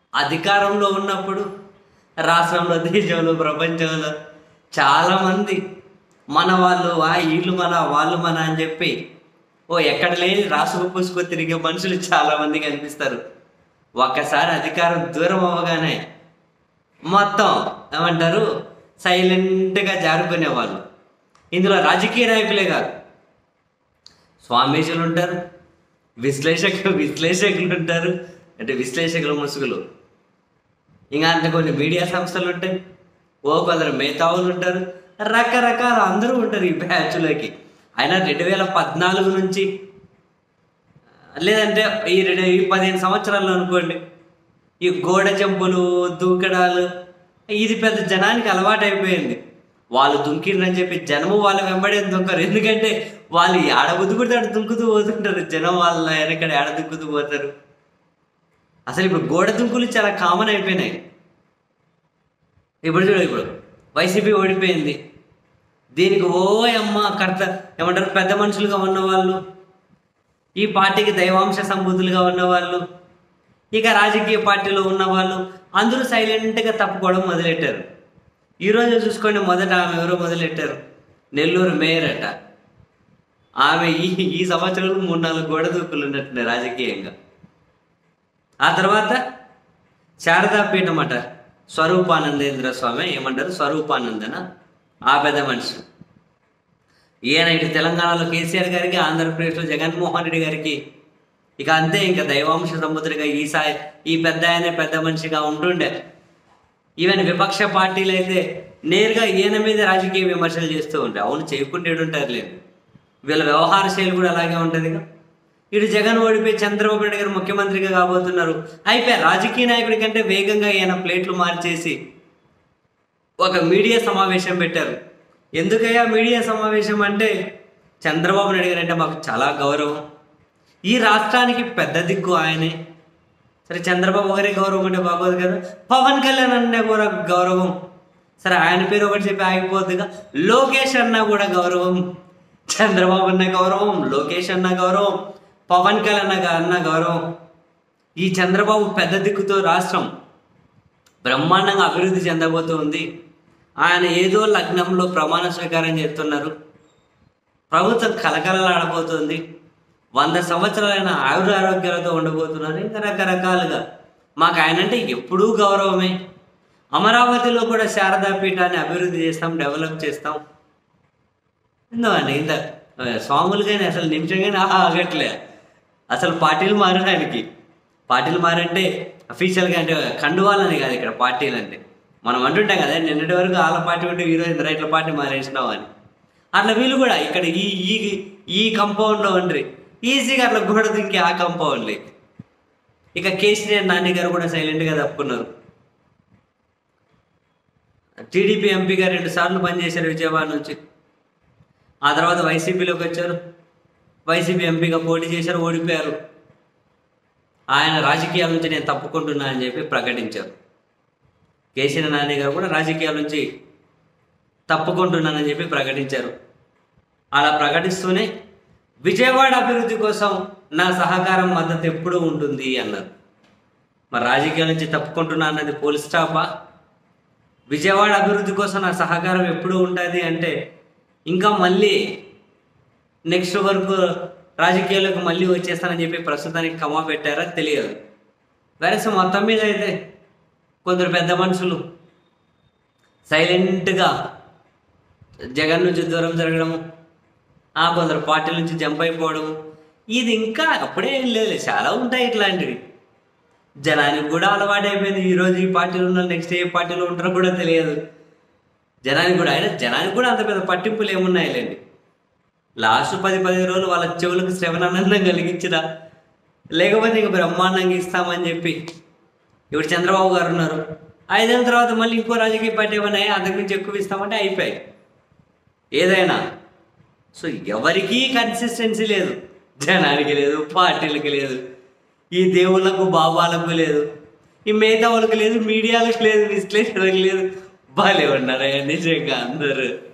అధికారంలో ఉన్నప్పుడు రాష్ట్రంలో, దేశంలో, ప్రపంచంలో చాలామంది మన వాళ్ళు, వీళ్ళు మన, వాళ్ళు మన అని చెప్పి ఎక్కడ లేని రాసుకు పూసుకు తిరిగే మనుషులు చాలామంది కనిపిస్తారు. ఒక్కసారి అధికారం దూరం అవ్వగానే మొత్తం ఏమంటారు, సైలెంట్గా జారుకునే వాళ్ళు. ఇందులో రాజకీయ నాయకులే కాదు, స్వామీజీలు ఉంటారు, విశ్లేషకులు ఉంటారు, అంటే విశ్లేషకులు ముసుగులు. ఇంకా అంత కొన్ని మీడియా సంస్థలు ఉంటాయి, కొందరు మేధావులు ఉంటారు, రకరకాల అందరూ ఉంటారు ఈ బ్యాచ్లోకి. అయినా 2014 నుంచి, లేదంటే ఈ 15 సంవత్సరాల్లో అనుకోండి, ఈ గోడ జంపులు, దూకడాలు ఇది పెద్ద జనానికి అలవాటు అయిపోయింది. వాళ్ళు దుంకిరని చెప్పి జనము వాళ్ళ వెంబడే దుంకరు. ఎందుకంటే వాళ్ళు ఏడ బుద్దుకుంటే ఆడ దుంకుతూ పోతుంటారు. జనం వాళ్ళ వెనకడ ఏడ దుంకుతూ పోతారు. అసలు ఇప్పుడు గోడ దుంకులు చాలా కామన్ అయిపోయినాయి. ఇప్పుడు ఇప్పుడు వైసీపీ ఓడిపోయింది, దీనికి అమ్మ కర్త ఏమంటారు, పెద్ద మనుషులుగా ఉన్నవాళ్ళు, ఈ పార్టీకి దైవాంశ సంబూతులుగా ఉన్నవాళ్ళు, ఇక రాజకీయ పార్టీలో ఉన్నవాళ్ళు అందరూ సైలెంట్గా తప్పుకోవడం మొదలెట్టారు. ఈరోజు చూసుకోండి, మొదట ఆమె ఎవరో మొదలెట్టారు, నెల్లూరు మేయర్ అట. ఆమె ఈ సంవత్సరంలో 3-4 గోడ దూకులు ఉన్నట్టున్నాయి రాజకీయంగా. ఆ తర్వాత శారదాపీఠం అట, స్వరూపానందేంద్ర స్వామి ఏమంటారు, స్వరూపానందన, ఆ పెద్ద మనిషి. ఈయన ఇటు తెలంగాణలో కేసీఆర్ గారికి, ఆంధ్రప్రదేశ్లో జగన్మోహన్ రెడ్డి గారికి ఇక అంతే, ఇంకా దైవాంశ సముద్రిగా ఈ పెద్ద ఆయనే పెద్ద మనిషిగా ఉంటుండే. ఈవెన్ విపక్ష పార్టీలు అయితే నేరుగా ఈయన మీద రాజకీయ విమర్శలు చేస్తూ ఉంటాయి. అవును, చేయకుండా ఉంటారు లేదు, వీళ్ళ వ్యవహార శైలి కూడా అలాగే ఉంటుంది. ఇటు జగన్ ఓడిపోయి చంద్రబాబు నాయుడు గారు ముఖ్యమంత్రిగా కాబోతున్నారు. అయిపోయారు. రాజకీయ నాయకుడి కంటే వేగంగా ఈయన ప్లేట్లు మార్చేసి ఒక మీడియా సమావేశం పెట్టారు. ఎందుకయ్యా మీడియా సమావేశం అంటే, చంద్రబాబు నాయుడు గారు అంటే మాకు చాలా గౌరవం, ఈ రాష్ట్రానికి పెద్ద దిక్కు ఆయనే. సరే, చంద్రబాబు గారి గౌరవం అంటే బాగోదు కదా, పవన్ కళ్యాణ్ అన్న కూడా గౌరవం. సరే, ఆయన పేరు ఒకటి చెప్పి ఆగిపోద్దుగా, లోకేష్ అన్న కూడా గౌరవం. చంద్రబాబు అన్న గౌరవం, లోకేష్ అన్న గౌరవం, పవన్ కళ్యాణ్ అన్న గౌరవం. ఈ చంద్రబాబు పెద్ద దిక్కుతో రాష్ట్రం బ్రహ్మాండంగా అభివృద్ధి చెందబోతూ ఉంది. ఆయన ఏదో లగ్నంలో ప్రమాణ స్వీకారం చేస్తున్నారు. ప్రభుత్వం కలకలలాడబోతుంది. 100 సంవత్సరాలైన ఆయురారోగ్యాలతో ఉండబోతున్నారు. ఇంకా రకరకాలుగా మాకు ఆయన అంటే ఎప్పుడూ గౌరవమే. అమరావతిలో కూడా శారదా పీఠాన్ని అభివృద్ధి చేస్తాం, డెవలప్ చేస్తాం. ఎందుకండి ఇంత స్వాములు కానీ అసలు నిమిషం కానీ ఆగట్లే. అసలు పార్టీలు మారడానికి, పార్టీలు మారంటే అఫీషియల్గా అంటే కండువాలని కాదు, ఇక్కడ పార్టీలు అంటే మనం అంటుంటాం కదా, నిన్నటి వరకు వాళ్ళ పార్టీ ఉంటే ఈరోజు ఇట్లా పార్టీ మారేసినావు అని. అట్లా వీళ్ళు కూడా ఇక్కడ ఈ కంపౌండ్లో ఉండ్రి ఈజీగా అట్లా గోడ దింకి ఆ కంపౌండ్లే. ఇక కేసీఆర్ నాని గారు కూడా సైలెంట్గా తప్పుకున్నారు. టీడీపీ ఎంపీగా 2 సార్లు పనిచేశారు విజయవాడ నుంచి. ఆ తర్వాత వైసీపీలోకి వచ్చారు, వైసీపీ ఎంపీగా పోటీ చేశారు, ఓడిపోయారు. ఆయన రాజకీయాల నుంచి నేను తప్పుకుంటున్నా అని చెప్పి ప్రకటించారు. కేసీఆర్ నాని గారు కూడా రాజకీయాల నుంచి తప్పుకుంటున్నానని చెప్పి ప్రకటించారు. అలా ప్రకటిస్తూనే విజయవాడ అభివృద్ధి కోసం నా సహకారం, మద్దతు ఎప్పుడూ ఉంటుంది అన్నారు. మరి రాజకీయాల నుంచి తప్పుకుంటున్నా అన్నది పోలీస్ స్టాఫా? విజయవాడ అభివృద్ధి కోసం నా సహకారం ఎప్పుడూ ఉంటుంది అంటే ఇంకా మళ్ళీ నెక్స్ట్ వరకు రాజకీయాలకు మళ్ళీ వచ్చేస్తానని చెప్పి ప్రస్తుతానికి కమా పెట్టారా తెలియదు. వెరస మొత్తం మీద అయితే కొందరు పెద్ద మనుషులు సైలెంట్గా జగన్ నుంచి దూరం జరగడము, కొందరు పార్టీల నుంచి జంప్ అయిపోవడము, ఇది ఇంకా అప్పుడే ఏం లేదు, చాలా ఉంటాయి ఇట్లాంటివి. జనానికి కూడా అలవాటు అయిపోయింది. ఈరోజు ఈ పార్టీలో ఉన్న నెక్స్ట్ ఏ పార్టీలో ఉంటారో కూడా తెలియదు జనానికి కూడా. అయినా జనానికి కూడా అంత పెద్ద పట్టింపులు ఏమున్నాయిలేండి. లాస్ట్ 10-15 రోజులు వాళ్ళ చెవులకు శ్రవణానందం కలిగించరా, లేకపోతే ఇంక బ్రహ్మాండంగా ఇస్తామని చెప్పి. ఇప్పుడు చంద్రబాబు గారు ఉన్నారు, 5 ఏళ్ళ తర్వాత మళ్ళీ ఇంకో రాజకీయ పార్టీ ఏమన్నా అంతకు మించి ఎక్కువ ఇస్తామంటే అయిపోయాయి ఏదైనా. సో ఎవరికీ కన్సిస్టెన్సీ లేదు, జనానికి లేదు, పార్టీలకు లేదు, ఈ దేవుళ్ళకు బాబాలకు లేదు, ఈ మేధావులకు లేదు, మీడియాలకు లేదు, విశ్లేషణలకు లేదు. భలే ఉన్నారా నిజంగా అందరూ.